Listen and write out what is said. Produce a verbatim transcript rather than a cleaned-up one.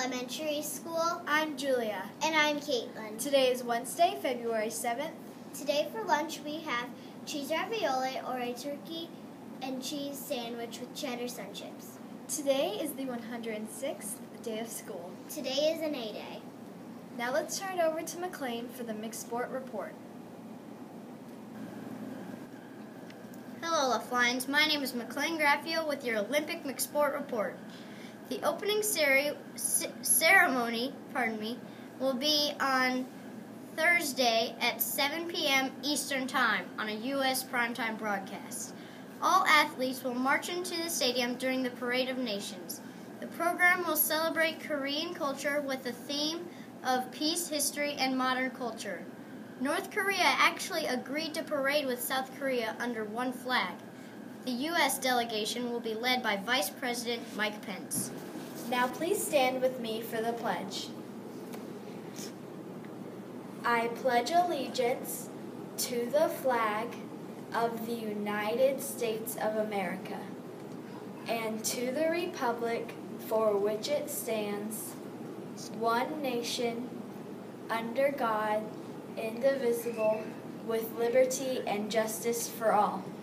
Elementary School. I'm Julia. And I'm Caitlin. Today is Wednesday, February seventh. Today for lunch we have cheese ravioli or a turkey and cheese sandwich with cheddar sun chips. Today is the one hundred sixth day of school. Today is an A day. Now let's turn it over to McLean for the Mixed Sport Report. Hello, Laflines. My name is McLean Graffio with your Olympic Mixed Sport Report. The opening cere- c- ceremony, pardon me, will be on Thursday at seven p.m. Eastern Time on a U S primetime broadcast. All athletes will march into the stadium during the Parade of Nations. The program will celebrate Korean culture with a theme of peace, history, and modern culture. North Korea actually agreed to parade with South Korea under one flag. The U S delegation will be led by Vice President Mike Pence. Now please stand with me for the pledge. I pledge allegiance to the flag of the United States of America and to the republic for which it stands, one nation, under God, indivisible, with liberty and justice for all.